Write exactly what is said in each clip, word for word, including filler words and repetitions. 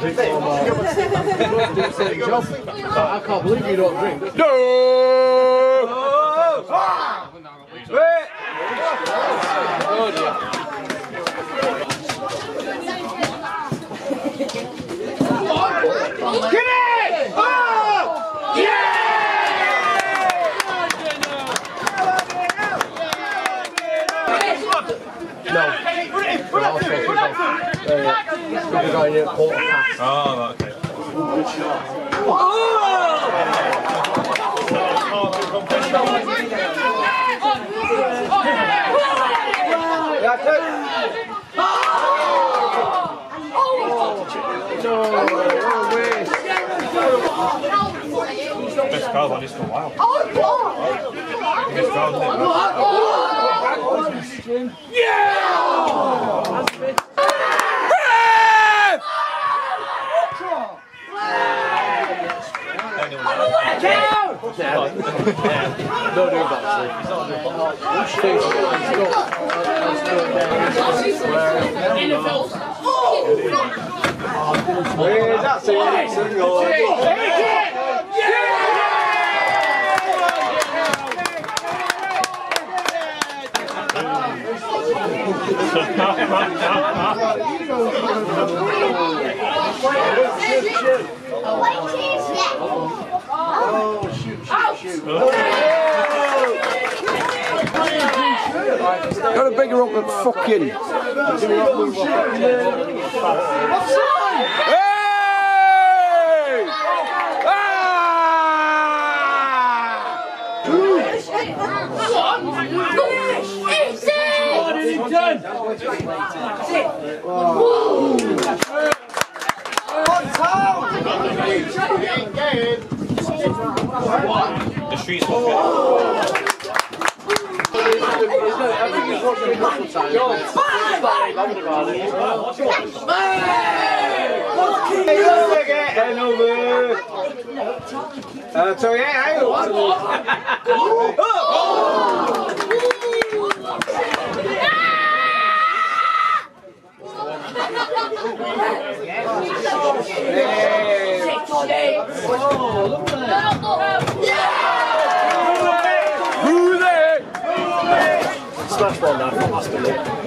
I can't believe you don't drink. No! Wait! Oh dear. Get it! Oh! Yeah! No. Oh, okay. Best crowd on this for a while. Best crowd, isn't it? Yeah! Don't do that, Where's that Dinnington going? Oh, shoot, shoot, shoot. Got a bigger up than fucking. Hey! Ah! The streets look Uh, so yeah, Smash one now from Aston.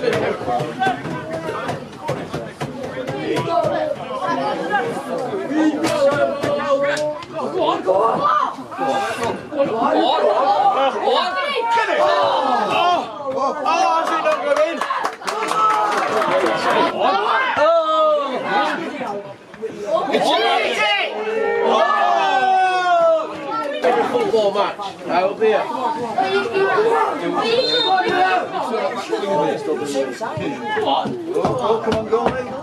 Go on, go on! Go on! Go on! Go on! Get it! Oh! Oh, how's it not going in? Oh! Every football match, I will be here. Oh, come on, go on.